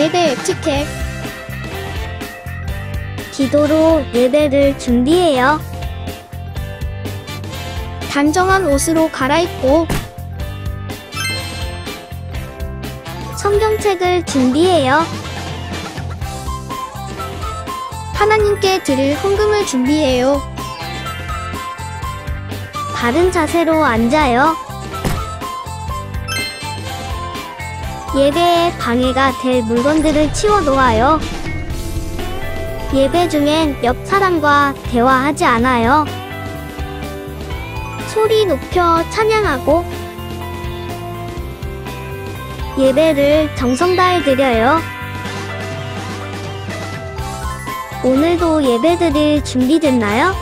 예배 에티켓. 기도로 예배를 준비해요. 단정한 옷으로 갈아입고 성경책을 준비해요. 하나님께 드릴 헌금을 준비해요. 바른 자세로 앉아요. 예배에 방해가 될 물건들을 치워 놓아요. 예배 중엔 옆 사람과 대화하지 않아요. 소리 높여 찬양하고 예배를 정성 다해 드려요. 오늘도 예배드릴 준비됐나요?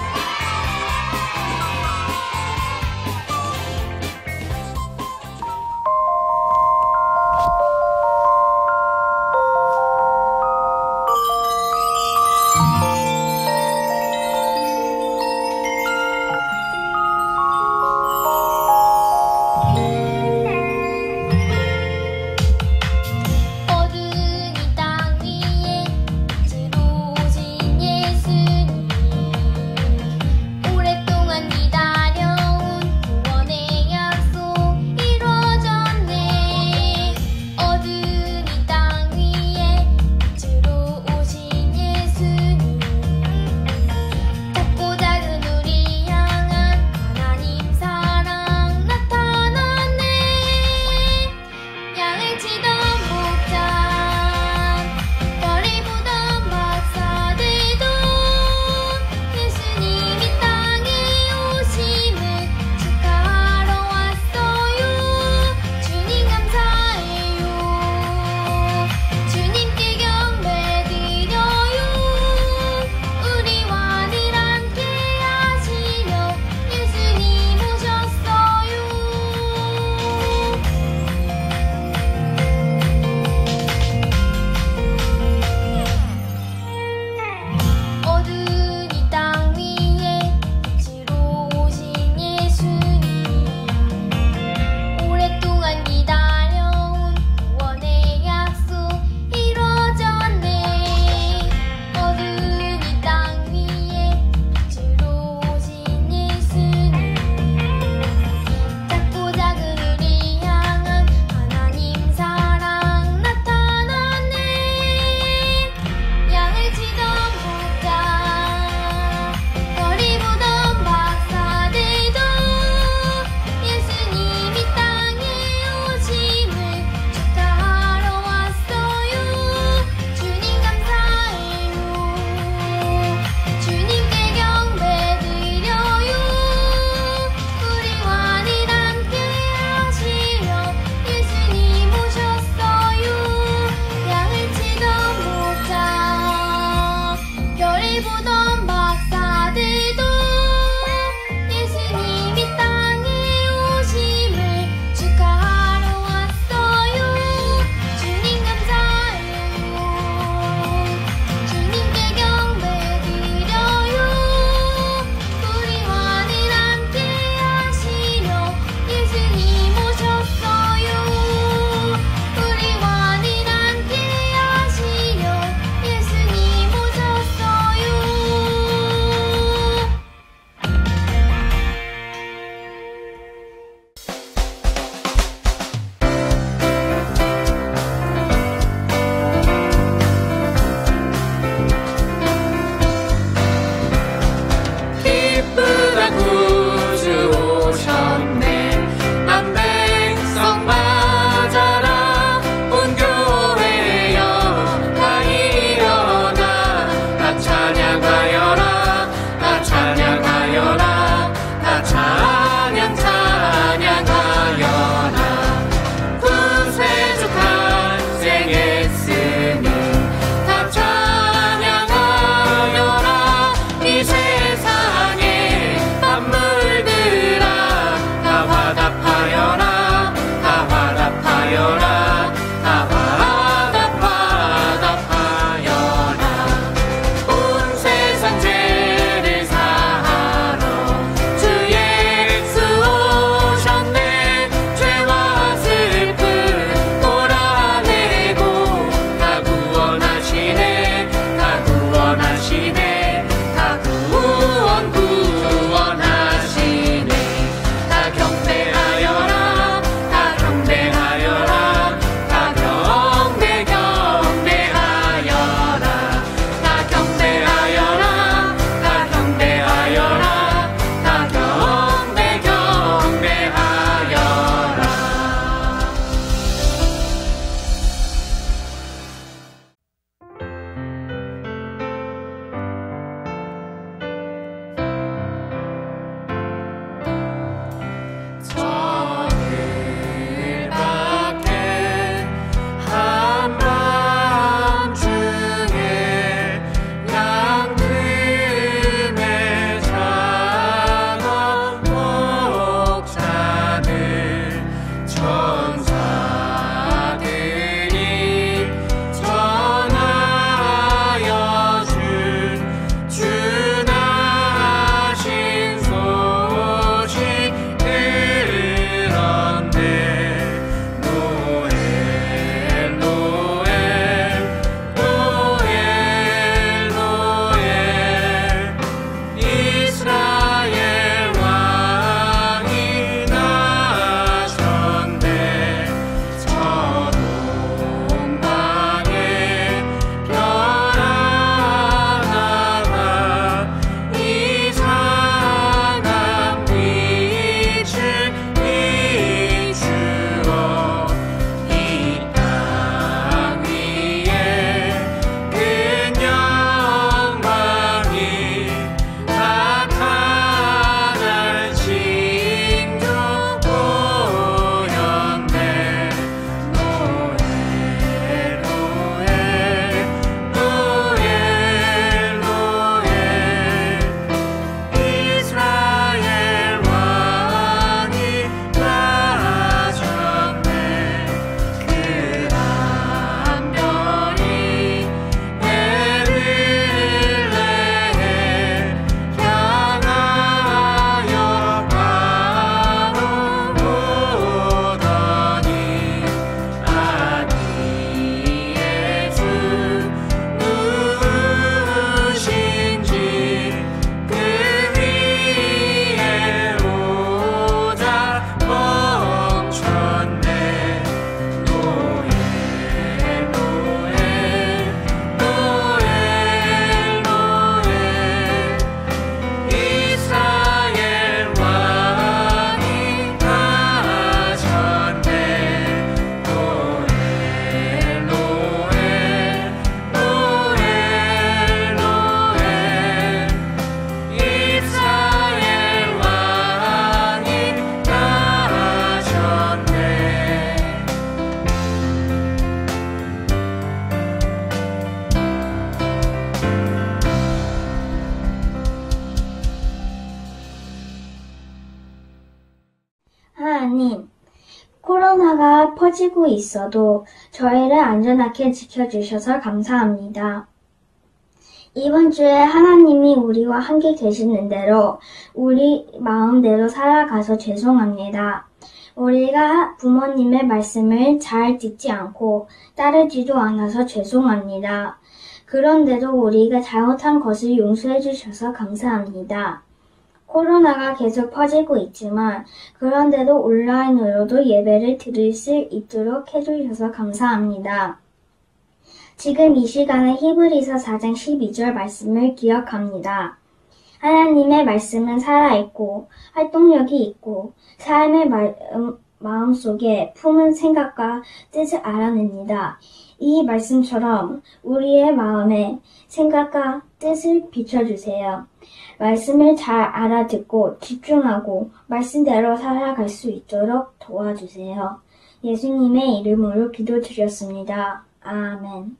하나님, 코로나가 퍼지고 있어도 저희를 안전하게 지켜주셔서 감사합니다. 이번 주에 하나님이 우리와 함께 계시는 대로 우리 마음대로 살아가서 죄송합니다. 우리가 부모님의 말씀을 잘 듣지 않고 따르지도 않아서 죄송합니다. 그런데도 우리가 잘못한 것을 용서해 주셔서 감사합니다. 코로나가 계속 퍼지고 있지만 그런데도 온라인으로도 예배를 드릴 수 있도록 해주셔서 감사합니다. 지금 이 시간에 히브리서 4장 12절 말씀을 기억합니다. 하나님의 말씀은 살아있고 활동력이 있고 삶의 마음속에 품은 생각과 뜻을 알아냅니다. 이 말씀처럼 우리의 마음에 생각과 뜻을 비춰주세요. 말씀을 잘 알아듣고 집중하고 말씀대로 살아갈 수 있도록 도와주세요. 예수님의 이름으로 기도드렸습니다. 아멘.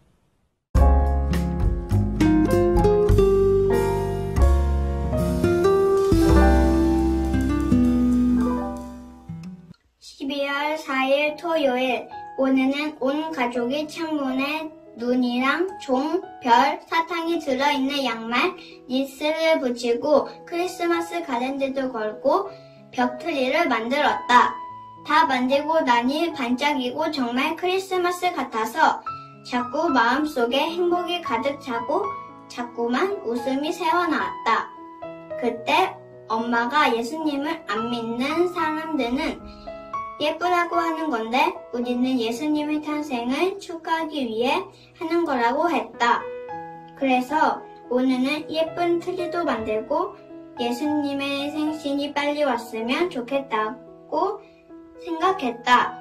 (12월 4일) 토요일. 오늘은 온 가족이 창문에 눈이랑 종, 별, 사탕이 들어있는 양말, 니스를 붙이고 크리스마스 가랜드도 걸고 벽트리를 만들었다. 다 만들고 나니 반짝이고 정말 크리스마스 같아서 자꾸 마음속에 행복이 가득 차고 자꾸만 웃음이 새어나왔다. 그때 엄마가 예수님을 안 믿는 사람들은 예쁘다고 하는 건데 우리는 예수님의 탄생을 축하하기 위해 하는 거라고 했다. 그래서 오늘은 예쁜 트리도 만들고 예수님의 생신이 빨리 왔으면 좋겠다고 생각했다.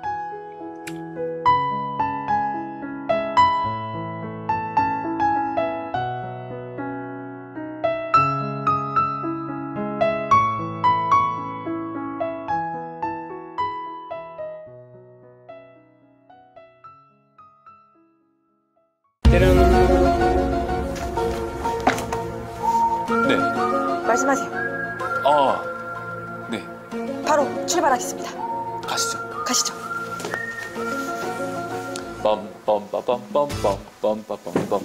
네. 말씀하세요. 네. 바로 출발하겠습니다. 가시죠. 가시죠. 빰빰빠빰빰빰빰빰빰빰.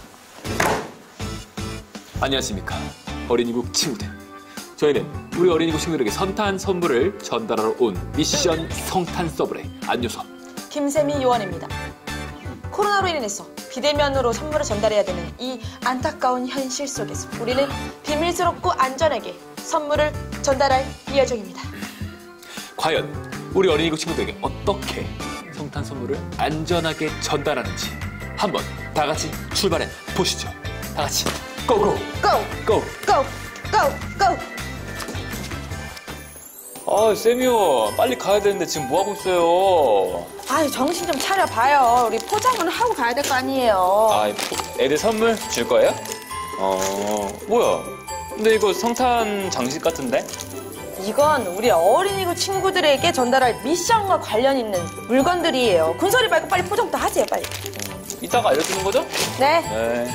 안녕하십니까. 어린이국 친구들. 저희는 우리 어린이국 친구들에게 선탄 선물을 전달하러 온 미션 성탄 서브레 안효섭, 김세미 요원입니다. 코로나로 인해서 비대면으로 선물을 전달해야 되는 이 안타까운 현실 속에서 우리는 비밀스럽고 안전하게 선물을 전달할 예정입니다. 과연 우리 어린이국 친구들에게 어떻게 성탄 선물을 안전하게 전달하는지 한번 다 같이 출발해 보시죠. 다 같이 고고! 고! 고! 고! 고! 고! 쌤이요. 빨리 가야 되는데 지금 뭐 하고 있어요? 아유, 정신 좀 차려봐요. 우리 포장은 하고 가야 될 거 아니에요. 애들 선물 줄 거예요? 뭐야? 근데 이거 성탄 장식 같은데? 이건 우리 어린이국 친구들에게 전달할 미션과 관련 있는 물건들이에요. 군소리 말고 빨리 포장부터 하세요, 빨리. 이따가 알려주는 거죠? 네. 네.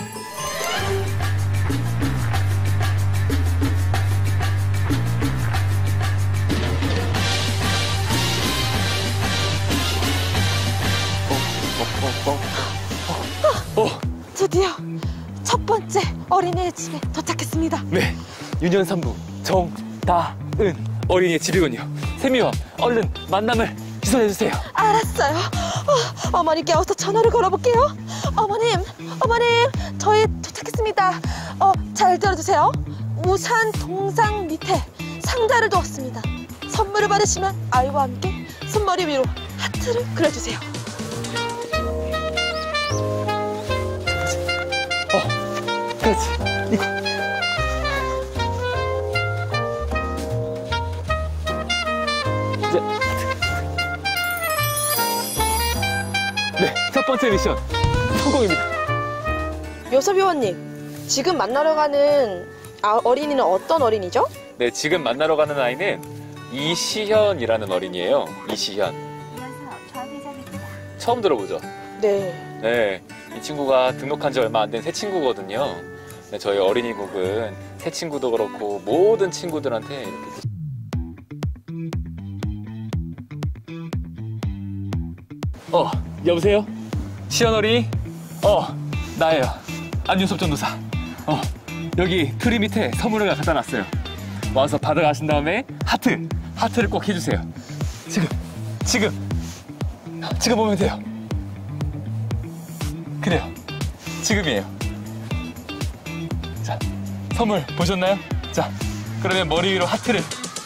드디어 첫 번째 어린이의 집에 도착했습니다. 네, 유년산부 정다은 어린이의 집이군요. 세미와 얼른 만남을 기소해주세요. 알았어요. 어머니께 어서 전화를 걸어볼게요. 어머님, 저희 도착했습니다. 잘 들어주세요. 우산 동상 밑에 상자를 두었습니다. 선물을 받으시면 아이와 함께 손머리 위로 하트를 그려주세요. 그렇지. 이거. 이제. 네, 첫 번째 미션 성공입니다. 요섭 요원님, 지금 만나러 가는 어린이는 어떤 어린이죠? 네, 지금 만나러 가는 아이는 이시현이라는 어린이에요. 이시현. 처음 들어보죠? 네. 네, 이 친구가 등록한 지 얼마 안 된 새 친구거든요. 네, 저희 어린이국은 새 친구도 그렇고 모든 친구들한테 이렇게 여보세요? 시연어린이? 나예요. 안윤섭 전도사. 여기 트리 밑에 선물을 갖다 놨어요. 와서 받아가신 다음에 하트를 꼭 해주세요. 지금 보면 돼요. 그래요. 지금이에요. 자, 선물 보셨나요? 자, 그러면 머리 위로 하트를.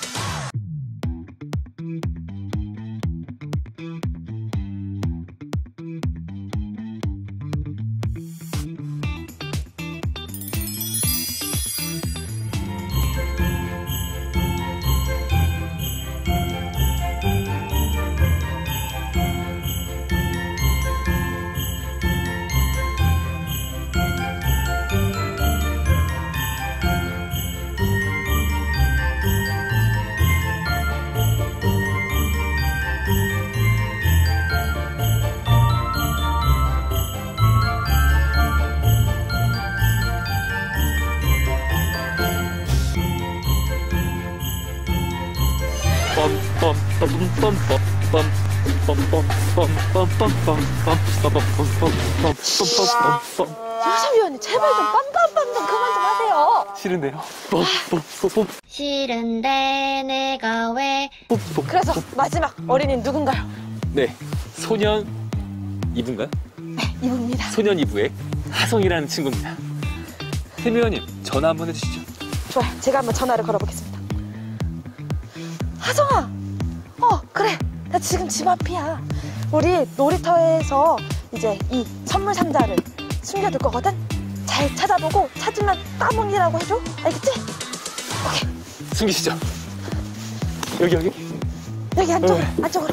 요섭위원님 제발 좀 빰빰빰빰 그만 좀 하세요. 싫은데요? 싫은데 내가 왜 그래서 마지막 어린이는 누군가요? 네, 소년 이부인가요? 네, 이부입니다. 소년 이부의 하성이라는 친구입니다. 태미원님 전화 한번 해주시죠. 좋아요. 제가 한번 전화를 걸어보겠습니다. 하성아! 그래. 나 지금 집 앞이야. 우리 놀이터에서 이제 이 선물 상자를 숨겨둘 거거든? 잘 찾아보고 찾으면 따봉이라고 해줘. 알겠지? 오케이. 숨기시죠. 여기. 여기 안쪽으로.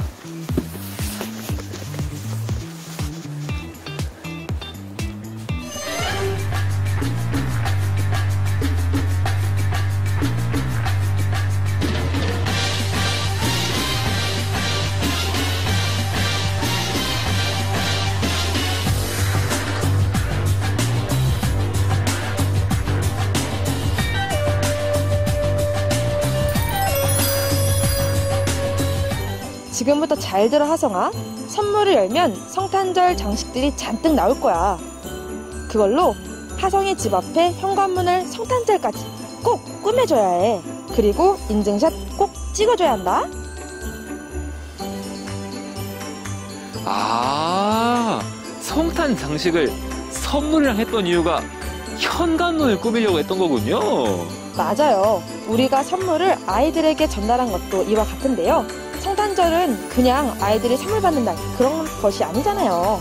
지금부터 잘 들어 하성아. 선물을 열면 성탄절 장식들이 잔뜩 나올 거야. 그걸로 하성이 집 앞에 현관문을 성탄절까지 꼭 꾸며줘야 해. 그리고 인증샷 꼭 찍어줘야 한다. 성탄 장식을 선물이랑 했던 이유가 현관문을 꾸미려고 했던 거군요. 맞아요. 우리가 선물을 아이들에게 전달한 것도 이와 같은데요. 성탄절은 그냥 아이들이 선물 받는 날 그런 것이 아니잖아요.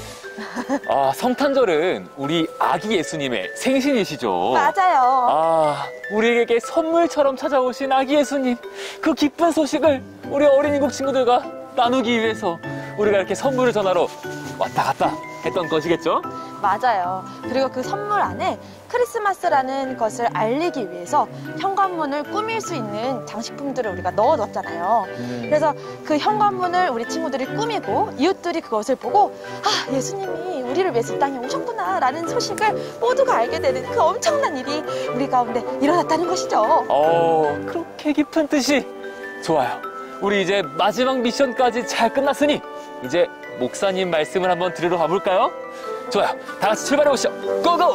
성탄절은 우리 아기 예수님의 생신이시죠. 맞아요. 우리에게 선물처럼 찾아오신 아기 예수님, 그 기쁜 소식을 우리 어린이국 친구들과 나누기 위해서 우리가 이렇게 선물을 전하러 왔다 갔다 했던 것이겠죠? 맞아요. 그리고 그 선물 안에 크리스마스라는 것을 알리기 위해서 현관문을 꾸밀 수 있는 장식품들을 우리가 넣어뒀잖아요. 그래서 그 현관문을 우리 친구들이 꾸미고 이웃들이 그것을 보고 예수님이 우리를 위해서 이 땅에 오셨구나 라는 소식을 모두가 알게 되는 그 엄청난 일이 우리 가운데 일어났다는 것이죠. 그렇게 깊은 뜻이 좋아요. 우리 이제 마지막 미션까지 잘 끝났으니 이제 목사님 말씀을 한번 들으러 가볼까요? 좋아요. 다 같이 출발해 보시죠. 고고!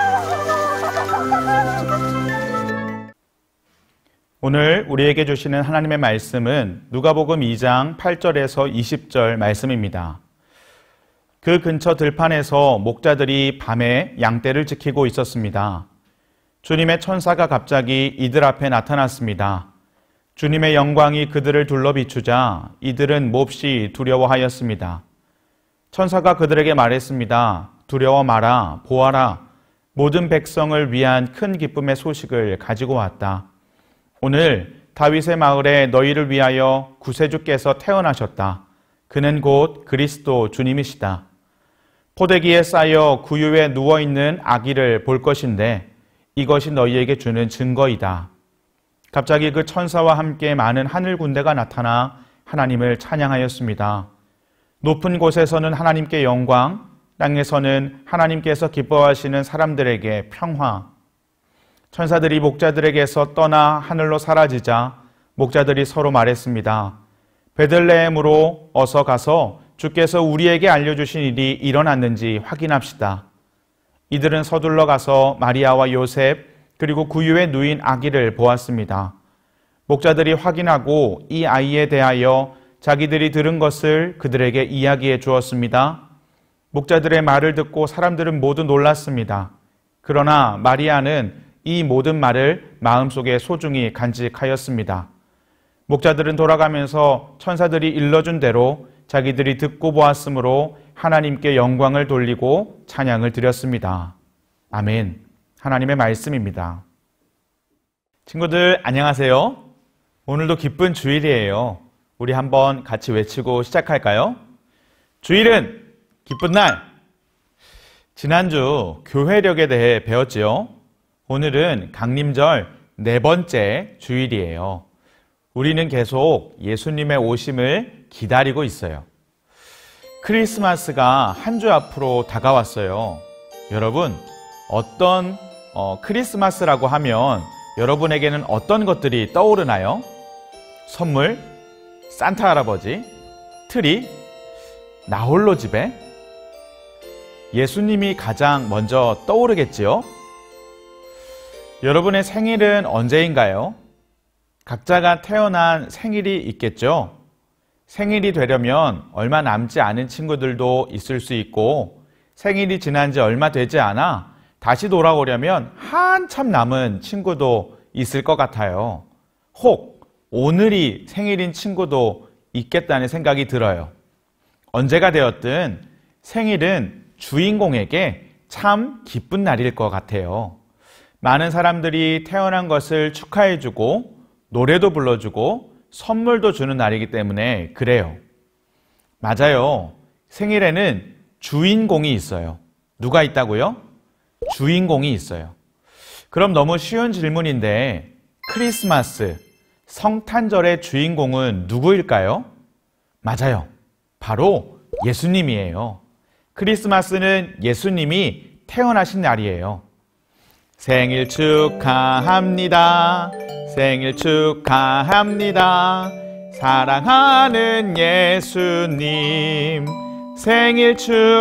오늘 우리에게 주시는 하나님의 말씀은 누가복음 2장 8절에서 20절 말씀입니다. 그 근처 들판에서 목자들이 밤에 양떼를 지키고 있었습니다. 주님의 천사가 갑자기 이들 앞에 나타났습니다. 주님의 영광이 그들을 둘러 비추자 이들은 몹시 두려워하였습니다. 천사가 그들에게 말했습니다. 두려워 마라, 보아라. 모든 백성을 위한 큰 기쁨의 소식을 가지고 왔다. 오늘 다윗의 마을에 너희를 위하여 구세주께서 태어나셨다. 그는 곧 그리스도 주님이시다. 포대기에 쌓여 구유에 누워있는 아기를 볼 것인데 이것이 너희에게 주는 증거이다. 갑자기 그 천사와 함께 많은 하늘 군대가 나타나 하나님을 찬양하였습니다. 높은 곳에서는 하나님께 영광, 땅에서는 하나님께서 기뻐하시는 사람들에게 평화. 천사들이 목자들에게서 떠나 하늘로 사라지자 목자들이 서로 말했습니다. 베들레헴으로 어서 가서 주께서 우리에게 알려주신 일이 일어났는지 확인합시다. 이들은 서둘러 가서 마리아와 요셉 그리고 구유의 누인 아기를 보았습니다. 목자들이 확인하고 이 아이에 대하여 자기들이 들은 것을 그들에게 이야기해 주었습니다. 목자들의 말을 듣고 사람들은 모두 놀랐습니다. 그러나 마리아는 이 모든 말을 마음속에 소중히 간직하였습니다. 목자들은 돌아가면서 천사들이 일러준 대로 자기들이 듣고 보았으므로 하나님께 영광을 돌리고 찬양을 드렸습니다. 아멘. 하나님의 말씀입니다. 친구들 안녕하세요. 오늘도 기쁜 주일이에요. 우리 한번 같이 외치고 시작할까요? 주일은 기쁜 날. 지난주 교회력에 대해 배웠지요. 오늘은 강림절 4번째 주일이에요. 우리는 계속 예수님의 오심을 기다리고 있어요. 크리스마스가 한 주 앞으로 다가왔어요. 여러분, 어떤 크리스마스라고 하면 여러분에게는 어떤 것들이 떠오르나요? 선물, 산타 할아버지, 트리, 나홀로 집에? 예수님이 가장 먼저 떠오르겠지요? 여러분의 생일은 언제인가요? 각자가 태어난 생일이 있겠죠? 생일이 되려면 얼마 남지 않은 친구들도 있을 수 있고 생일이 지난 지 얼마 되지 않아 다시 돌아오려면 한참 남은 친구도 있을 것 같아요. 혹 오늘이 생일인 친구도 있겠다는 생각이 들어요. 언제가 되었든 생일은 주인공에게 참 기쁜 날일 것 같아요. 많은 사람들이 태어난 것을 축하해주고 노래도 불러주고 선물도 주는 날이기 때문에 그래요. 맞아요. 생일에는 주인공이 있어요. 누가 있다고요? 주인공이 있어요. 그럼 너무 쉬운 질문인데 크리스마스, 성탄절의 주인공은 누구일까요? 맞아요. 바로 예수님이에요. 크리스마스는 예수님이 태어나신 날이에요. 생일 축하합니다. 생일 축하합니다. 사랑하는 예수님 생일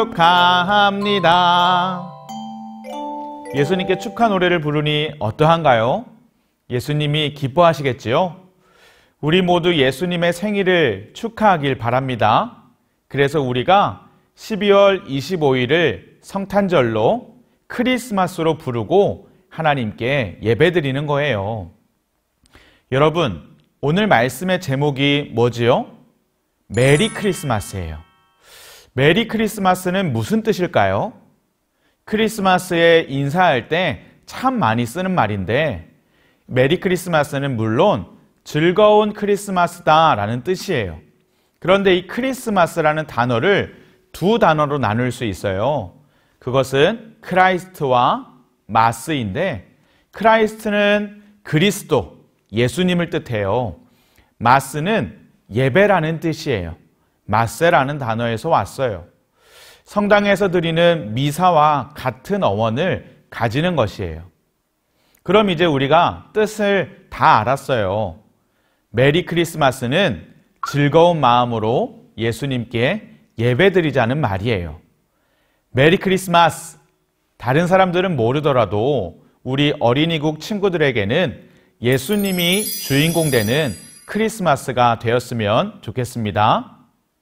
축하합니다. 예수님께 축하 노래를 부르니 어떠한가요? 예수님이 기뻐하시겠지요? 우리 모두 예수님의 생일을 축하하길 바랍니다. 그래서 우리가 12월 25일을 성탄절로 크리스마스로 부르고 하나님께 예배드리는 거예요. 여러분, 오늘 말씀의 제목이 뭐지요? 메리 크리스마스예요. 메리 크리스마스는 무슨 뜻일까요? 크리스마스에 인사할 때 참 많이 쓰는 말인데 메리 크리스마스는 물론 즐거운 크리스마스다라는 뜻이에요. 그런데 이 크리스마스라는 단어를 두 단어로 나눌 수 있어요. 그것은 크라이스트와 마스인데 크라이스트는 그리스도, 예수님을 뜻해요. 마스는 예배라는 뜻이에요. 마세라는 단어에서 왔어요. 성당에서 드리는 미사와 같은 어원을 가지는 것이에요. 그럼 이제 우리가 뜻을 다 알았어요. 메리 크리스마스는 즐거운 마음으로 예수님께 예배드리자는 말이에요. 메리 크리스마스! 다른 사람들은 모르더라도 우리 어린이국 친구들에게는 예수님이 주인공 되는 크리스마스가 되었으면 좋겠습니다.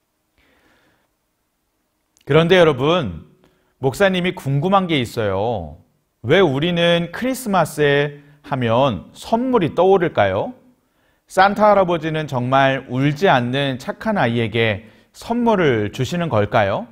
그런데 여러분, 목사님이 궁금한 게 있어요. 왜 우리는 크리스마스에 하면 선물이 떠오를까요? 산타 할아버지는 정말 울지 않는 착한 아이에게 선물을 주시는 걸까요?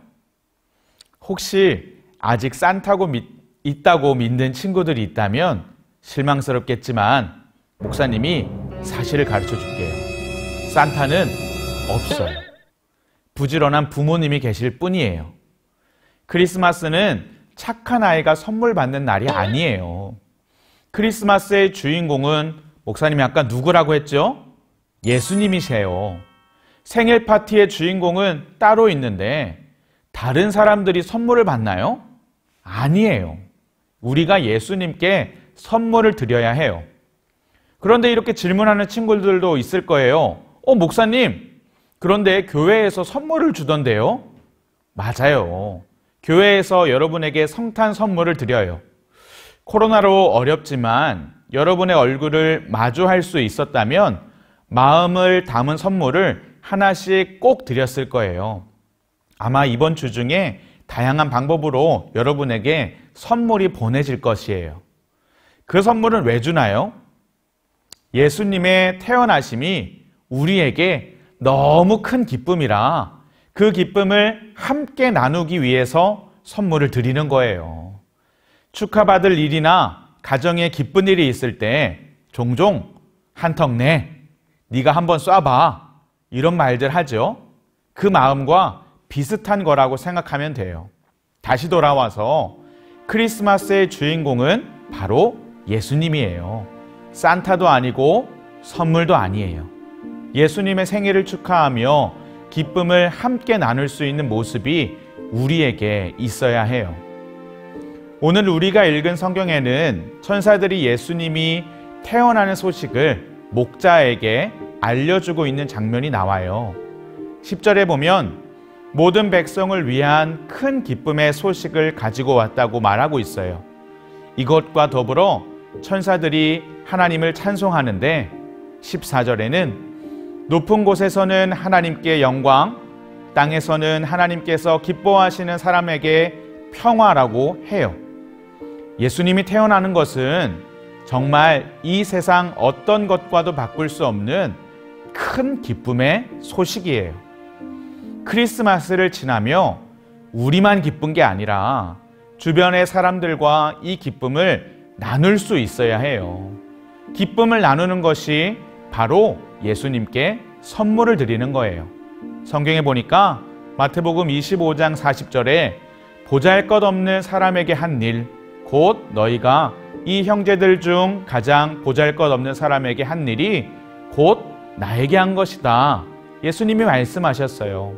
혹시 아직 산타고 있다고 믿는 친구들이 있다면 실망스럽겠지만 목사님이 사실을 가르쳐 줄게요. 산타는 없어요. 부지런한 부모님이 계실 뿐이에요. 크리스마스는 착한 아이가 선물 받는 날이 아니에요. 크리스마스의 주인공은 목사님이 아까 누구라고 했죠? 예수님이세요. 생일 파티의 주인공은 따로 있는데 다른 사람들이 선물을 받나요? 아니에요. 우리가 예수님께 선물을 드려야 해요. 그런데 이렇게 질문하는 친구들도 있을 거예요. 목사님, 그런데 교회에서 선물을 주던데요? 맞아요. 교회에서 여러분에게 성탄 선물을 드려요. 코로나로 어렵지만 여러분의 얼굴을 마주할 수 있었다면 마음을 담은 선물을 하나씩 꼭 드렸을 거예요. 아마 이번 주 중에 다양한 방법으로 여러분에게 선물이 보내질 것이에요. 그 선물은 왜 주나요? 예수님의 태어나심이 우리에게 너무 큰 기쁨이라 그 기쁨을 함께 나누기 위해서 선물을 드리는 거예요. 축하받을 일이나 가정에 기쁜 일이 있을 때 종종 한턱 내, 네가 한번 쏴봐 이런 말들 하죠. 그 마음과 비슷한 거라고 생각하면 돼요. 다시 돌아와서 크리스마스의 주인공은 바로 예수님이에요. 산타도 아니고 선물도 아니에요. 예수님의 생일을 축하하며 기쁨을 함께 나눌 수 있는 모습이 우리에게 있어야 해요. 오늘 우리가 읽은 성경에는 천사들이 예수님이 태어나는 소식을 목자에게 알려주고 있는 장면이 나와요. 10절에 보면 모든 백성을 위한 큰 기쁨의 소식을 가지고 왔다고 말하고 있어요. 이것과 더불어 천사들이 하나님을 찬송하는데 14절에는 높은 곳에서는 하나님께 영광, 땅에서는 하나님께서 기뻐하시는 사람에게 평화라고 해요. 예수님이 태어나는 것은 정말 이 세상 어떤 것과도 바꿀 수 없는 큰 기쁨의 소식이에요. 크리스마스를 지나며 우리만 기쁜 게 아니라 주변의 사람들과 이 기쁨을 나눌 수 있어야 해요. 기쁨을 나누는 것이 바로 예수님께 선물을 드리는 거예요. 성경에 보니까 마태복음 25장 40절에 보잘것없는 사람에게 한 일, 곧 너희가 이 형제들 중 가장 보잘것없는 사람에게 한 일이 곧 나에게 한 것이다. 예수님이 말씀하셨어요.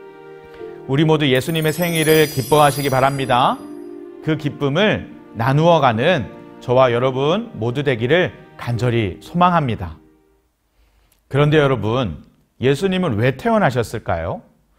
우리 모두 예수님의 생일을 기뻐하시기 바랍니다. 그 기쁨을 나누어가는 저와 여러분 모두 되기를 간절히 소망합니다. 그런데 여러분, 예수님은 왜 태어나셨을까요?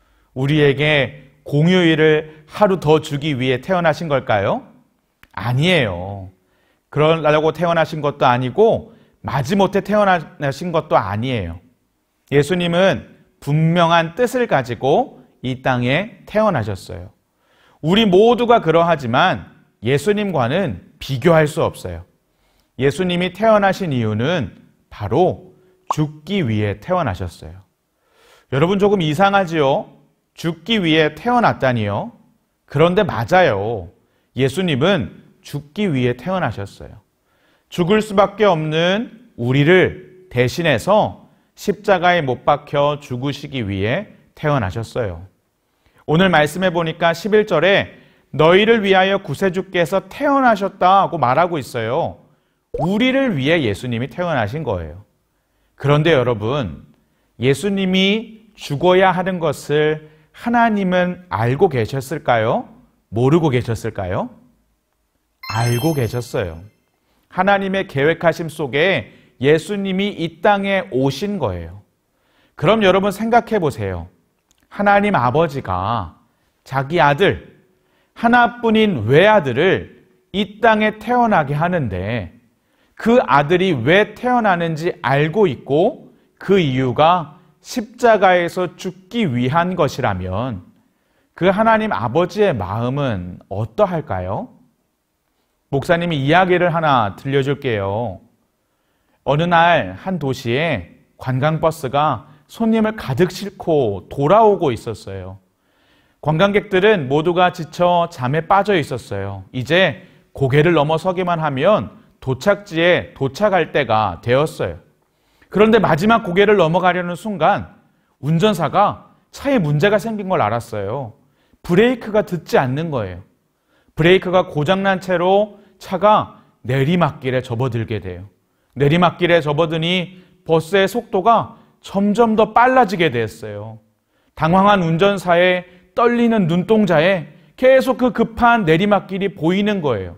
우리에게 공휴일을 하루 더 주기 위해 태어나신 걸까요? 아니에요. 그러려고 태어나신 것도 아니고 마지못해 태어나신 것도 아니에요. 예수님은 분명한 뜻을 가지고 이 땅에 태어나셨어요. 우리 모두가 그러하지만 예수님과는 비교할 수 없어요. 예수님이 태어나신 이유는 바로 죽기 위해 태어나셨어요. 여러분 조금 이상하지요? 죽기 위해 태어났다니요? 그런데 맞아요. 예수님은 죽기 위해 태어나셨어요. 죽을 수밖에 없는 우리를 대신해서 십자가에 못 박혀 죽으시기 위해 태어나셨어요. 오늘 말씀해 보니까 11절에 너희를 위하여 구세주께서 태어나셨다고 말하고 있어요. 우리를 위해 예수님이 태어나신 거예요. 그런데 여러분, 예수님이 죽어야 하는 것을 하나님은 알고 계셨을까요? 모르고 계셨을까요? 알고 계셨어요. 하나님의 계획하심 속에 예수님이 이 땅에 오신 거예요. 그럼 여러분 생각해 보세요. 하나님 아버지가 자기 아들, 하나뿐인 외아들을 이 땅에 태어나게 하는데 그 아들이 왜 태어나는지 알고 있고 그 이유가 십자가에서 죽기 위한 것이라면 그 하나님 아버지의 마음은 어떠할까요? 목사님이 이야기를 하나 들려줄게요. 어느 날 한 도시에 관광버스가 손님을 가득 싣고 돌아오고 있었어요. 관광객들은 모두가 지쳐 잠에 빠져 있었어요. 이제 고개를 넘어서기만 하면 도착지에 도착할 때가 되었어요. 그런데 마지막 고개를 넘어가려는 순간 운전사가 차에 문제가 생긴 걸 알았어요. 브레이크가 듣지 않는 거예요. 브레이크가 고장난 채로 차가 내리막길에 접어들게 돼요. 내리막길에 접어드니 버스의 속도가 점점 더 빨라지게 됐어요. 당황한 운전사의 떨리는 눈동자에 계속 그 급한 내리막길이 보이는 거예요.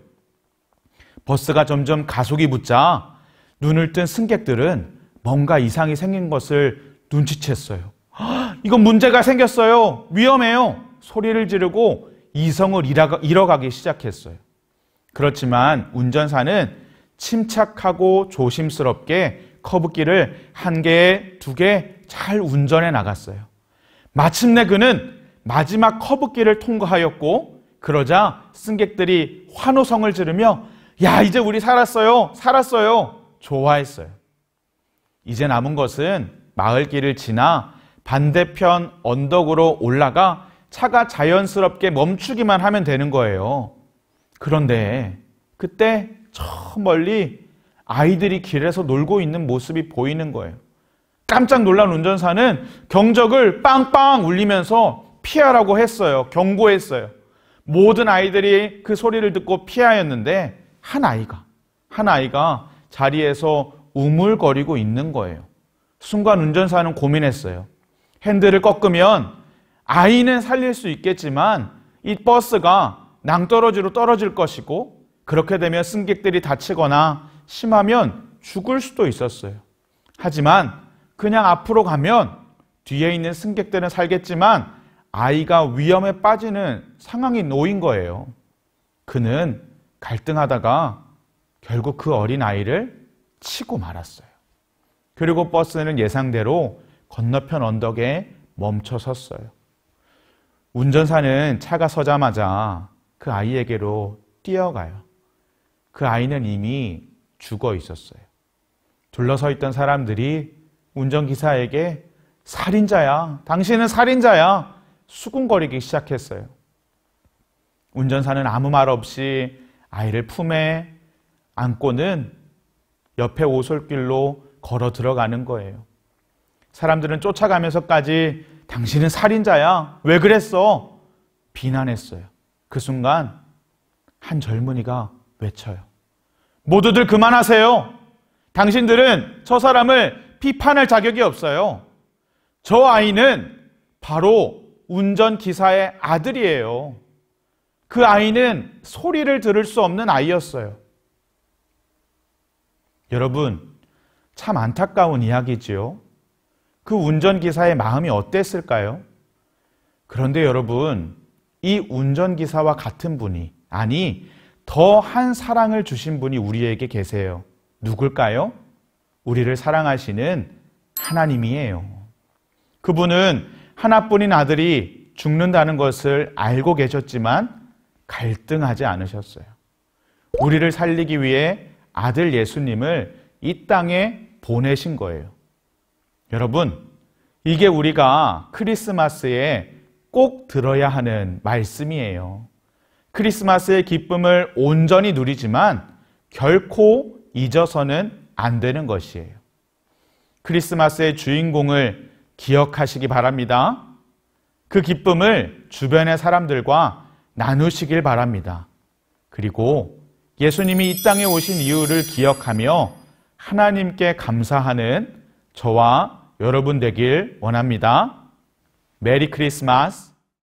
버스가 점점 가속이 붙자 눈을 뜬 승객들은 뭔가 이상이 생긴 것을 눈치챘어요. 이건 문제가 생겼어요. 위험해요. 소리를 지르고 이성을 잃어가기 시작했어요. 그렇지만 운전사는 침착하고 조심스럽게 커브길을 1개, 2개 잘 운전해 나갔어요. 마침내 그는 마지막 커브길을 통과하였고, 그러자 승객들이 환호성을 지르며 야, 이제 우리 살았어요. 좋아했어요. 이제 남은 것은 마을길을 지나 반대편 언덕으로 올라가 차가 자연스럽게 멈추기만 하면 되는 거예요. 그런데 그때 저 멀리 아이들이 길에서 놀고 있는 모습이 보이는 거예요. 깜짝 놀란 운전사는 경적을 빵빵 울리면서 피하라고 했어요. 경고했어요. 모든 아이들이 그 소리를 듣고 피하였는데 한 아이가 자리에서 우물거리고 있는 거예요. 순간 운전사는 고민했어요. 핸들을 꺾으면 아이는 살릴 수 있겠지만 이 버스가 낭떠러지로 떨어질 것이고, 그렇게 되면 승객들이 다치거나 심하면 죽을 수도 있었어요. 하지만 그냥 앞으로 가면 뒤에 있는 승객들은 살겠지만 아이가 위험에 빠지는 상황이 놓인 거예요. 그는 갈등하다가 결국 그 어린 아이를 치고 말았어요. 그리고 버스는 예상대로 건너편 언덕에 멈춰 섰어요. 운전사는 차가 서자마자 그 아이에게로 뛰어가요. 그 아이는 이미 죽어 있었어요. 둘러서 있던 사람들이 운전기사에게 살인자야, 당신은 살인자야, 수군거리기 시작했어요. 운전사는 아무 말 없이 아이를 품에 안고는 옆에 오솔길로 걸어 들어가는 거예요. 사람들은 쫓아가면서까지 당신은 살인자야, 왜 그랬어? 비난했어요. 그 순간 한 젊은이가 외쳐요. 모두들 그만하세요. 당신들은 저 사람을 비판할 자격이 없어요. 저 아이는 바로 운전기사의 아들이에요. 그 아이는 소리를 들을 수 없는 아이였어요. 여러분, 참 안타까운 이야기지요. 그 운전기사의 마음이 어땠을까요? 그런데 여러분, 이 운전기사와 같은 분이, 아니 더 한 사랑을 주신 분이 우리에게 계세요. 누굴까요? 우리를 사랑하시는 하나님이에요. 그분은 하나뿐인 아들이 죽는다는 것을 알고 계셨지만 갈등하지 않으셨어요. 우리를 살리기 위해 아들 예수님을 이 땅에 보내신 거예요. 여러분, 이게 우리가 크리스마스에 꼭 들어야 하는 말씀이에요. 크리스마스의 기쁨을 온전히 누리지만 결코 잊어서는 안 되는 것이에요. 크리스마스의 주인공을 기억하시기 바랍니다. 그 기쁨을 주변의 사람들과 나누시길 바랍니다. 그리고 예수님이 이 땅에 오신 이유를 기억하며 하나님께 감사하는 저와 여러분 되길 원합니다. 메리 크리스마스.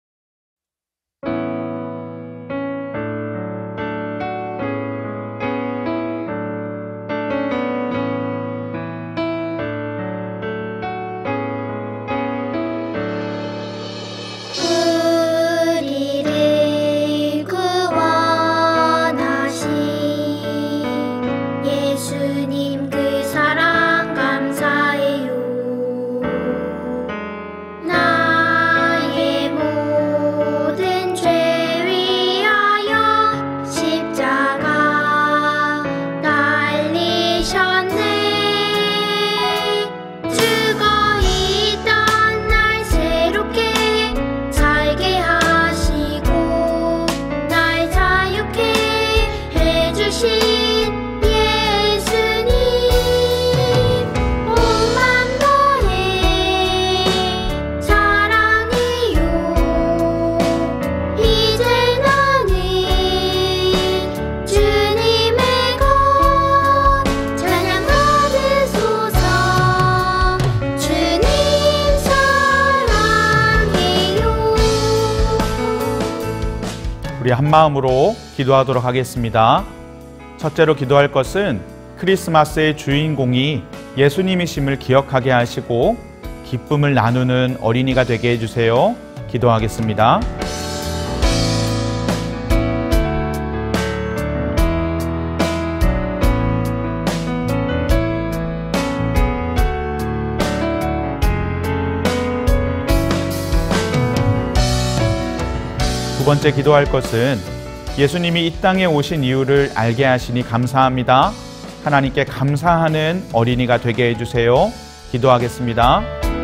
우리 한마음으로 기도하도록 하겠습니다. 첫째로 기도할 것은 크리스마스의 주인공이 예수님이심을 기억하게 하시고, 기쁨을 나누는 어린이가 되게 해주세요. 기도하겠습니다. 두 번째 기도할 것은 예수님이 이 땅에 오신 이유를 알게 하시니 감사합니다. 하나님께 감사하는 어린이가 되게 해주세요. 기도하겠습니다.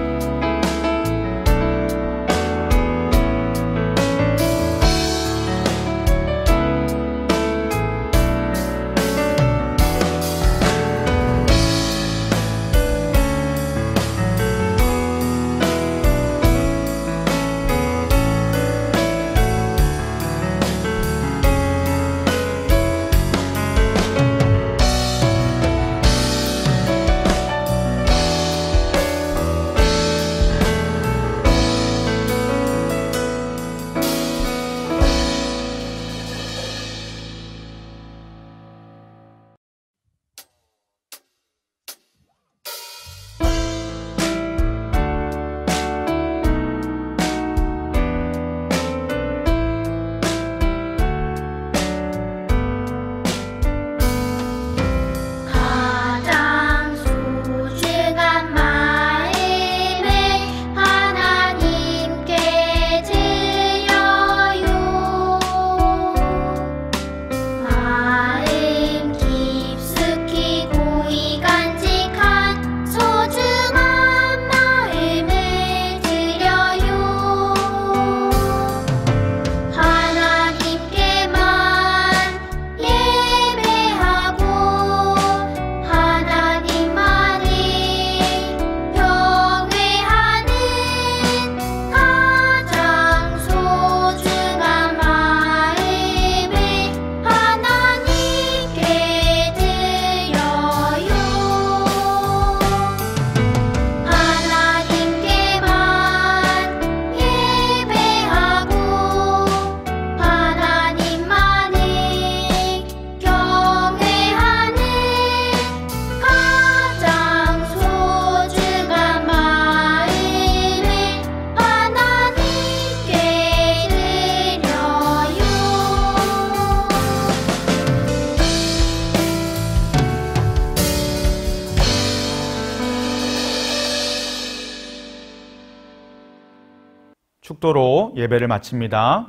축도로 예배를 마칩니다.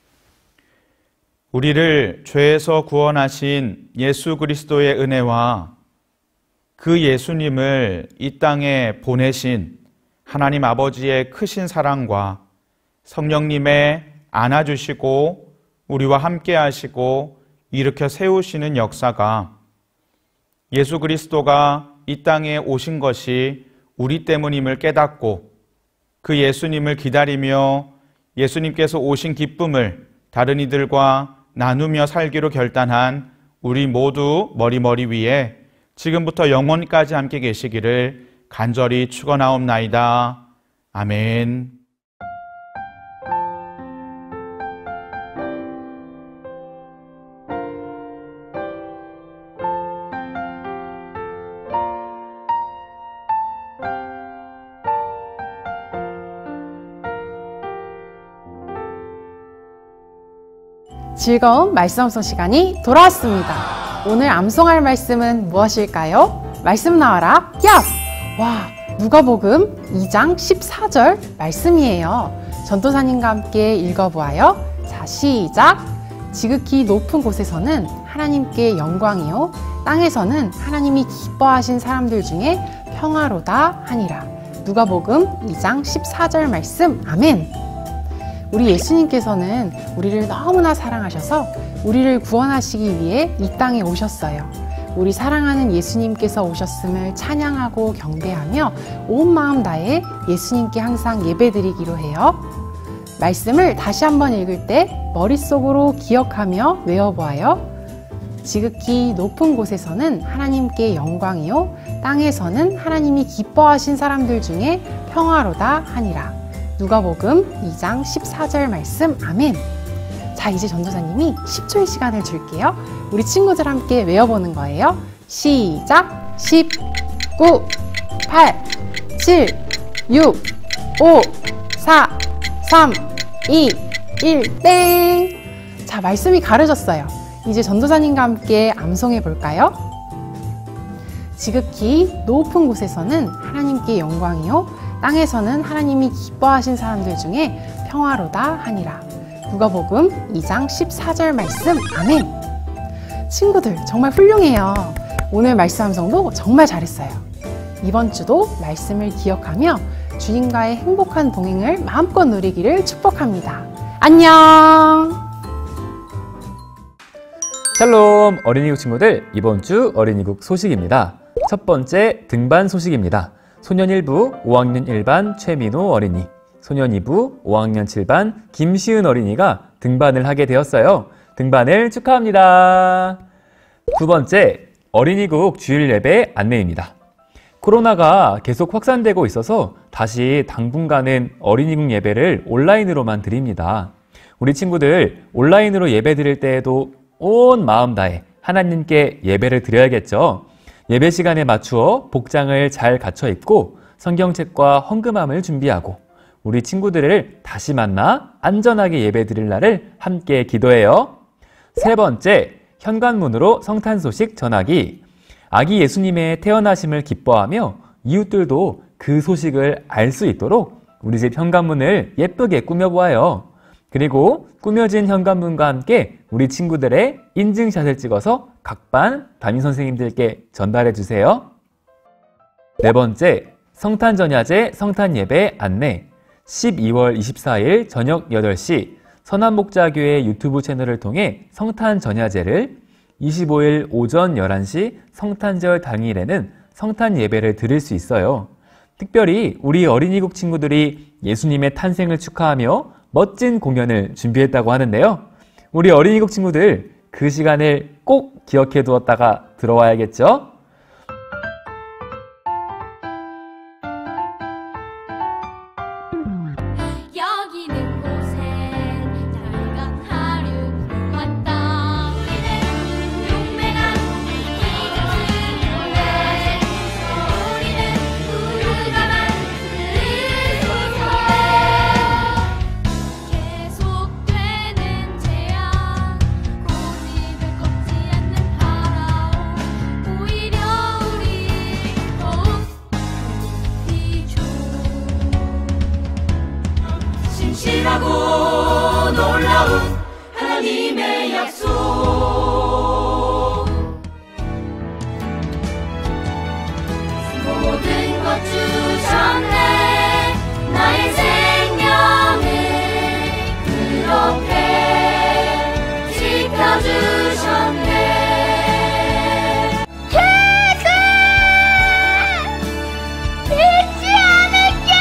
우리를 죄에서 구원하신 예수 그리스도의 은혜와 그 예수님을 이 땅에 보내신 하나님 아버지의 크신 사랑과 성령님의 안아주시고 우리와 함께 하시고 일으켜 세우시는 역사가 예수 그리스도가 이 땅에 오신 것이 우리 때문임을 깨닫고 그 예수님을 기다리며 예수님께서 오신 기쁨을 다른 이들과 나누며 살기로 결단한 우리 모두 머리 위에 지금부터 영원까지 함께 계시기를 간절히 축원하옵나이다. 아멘. 즐거운 말씀 암송 시간이 돌아왔습니다. 오늘 암송할 말씀은 무엇일까요? 말씀 나와라 얍! 와, 누가복음 2장 14절 말씀이에요. 전도사님과 함께 읽어보아요. 자, 시작! 지극히 높은 곳에서는 하나님께 영광이요 땅에서는 하나님이 기뻐하신 사람들 중에 평화로다 하니라. 누가복음 2장 14절 말씀. 아멘. 우리 예수님께서는 우리를 너무나 사랑하셔서 우리를 구원하시기 위해 이 땅에 오셨어요. 우리 사랑하는 예수님께서 오셨음을 찬양하고 경배하며 온 마음 다해 예수님께 항상 예배드리기로 해요. 말씀을 다시 한번 읽을 때 머릿속으로 기억하며 외워보아요. 지극히 높은 곳에서는 하나님께 영광이요 땅에서는 하나님이 기뻐하신 사람들 중에 평화로다 하니라. 누가복음 2장 14절 말씀. 아멘. 자, 이제 전도사님이 10초의 시간을 줄게요. 우리 친구들 함께 외워보는 거예요. 시작! 10, 9, 8, 7, 6, 5, 4, 3, 2, 1, 땡! 자, 말씀이 가려졌어요. 이제 전도사님과 함께 암송해 볼까요? 지극히 높은 곳에서는 하나님께 영광이요, 땅에서는 하나님이 기뻐하신 사람들 중에 평화로다 하니라. 누가복음 2장 14절 말씀. 아멘. 친구들, 정말 훌륭해요. 오늘 말씀 암송도 정말 잘했어요. 이번 주도 말씀을 기억하며 주님과의 행복한 동행을 마음껏 누리기를 축복합니다. 안녕! 샬롬 어린이국 친구들, 이번 주 어린이국 소식입니다. 첫 번째 등반 소식입니다. 소년 1부 5학년 1반 최민호 어린이, 소년 2부 5학년 7반 김시은 어린이가 등반을 하게 되었어요. 등반을 축하합니다. 두 번째, 어린이국 주일 예배 안내입니다. 코로나가 계속 확산되고 있어서 다시 당분간은 어린이국 예배를 온라인으로만 드립니다. 우리 친구들 온라인으로 예배 드릴 때에도 온 마음 다해 하나님께 예배를 드려야겠죠. 예배 시간에 맞추어 복장을 잘 갖춰 입고 성경책과 헌금함을 준비하고 우리 친구들을 다시 만나 안전하게 예배 드릴 날을 함께 기도해요. 세 번째, 현관문으로 성탄 소식 전하기. 아기 예수님의 태어나심을 기뻐하며 이웃들도 그 소식을 알 수 있도록 우리 집 현관문을 예쁘게 꾸며보아요. 그리고 꾸며진 현관문과 함께 우리 친구들의 인증샷을 찍어서 각 반 담임선생님들께 전달해 주세요. 네 번째, 성탄전야제 성탄예배 안내. 12월 24일 저녁 8시 선한목자교회 유튜브 채널을 통해 성탄전야제를, 25일 오전 11시 성탄절 당일에는 성탄예배를 드릴 수 있어요. 특별히 우리 어린이국 친구들이 예수님의 탄생을 축하하며 멋진 공연을 준비했다고 하는데요. 우리 어린이국 친구들 그 시간을 꼭 기억해 두었다가 들어와야겠죠? 여기는 곳에 달간 하루 왔다. 우리는 용맹한 기적을 우리는 우유가만 계속되는 재앙, 고집을 꺾지 않는 파라오. 오히려 우리 더욱 비추. 신실하고 놀라운 하나님의 약속, 모든 것 주셨네. 나의 생명을 그렇게 지켜주셨네. 잊지 않을게!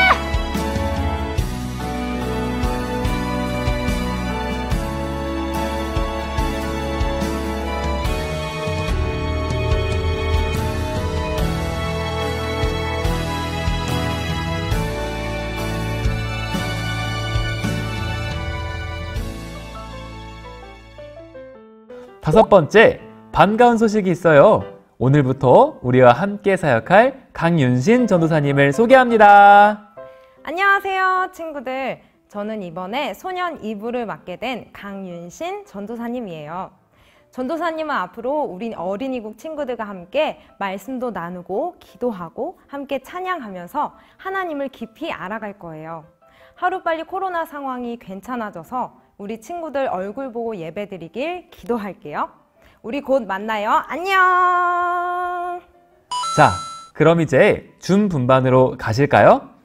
다섯 번째, 반가운 소식이 있어요. 오늘부터 우리와 함께 사역할 강윤신 전도사님을 소개합니다. 안녕하세요, 친구들. 저는 이번에 소년 2부를 맡게 된 강윤신 전도사님이에요. 전도사님은 앞으로 우리 어린이국 친구들과 함께 말씀도 나누고 기도하고 함께 찬양하면서 하나님을 깊이 알아갈 거예요. 하루빨리 코로나 상황이 괜찮아져서 우리 친구들 얼굴 보고 예배드리길 기도할게요. 우리 곧 만나요. 안녕! 자, 그럼 이제 줌 분반으로 가실까요?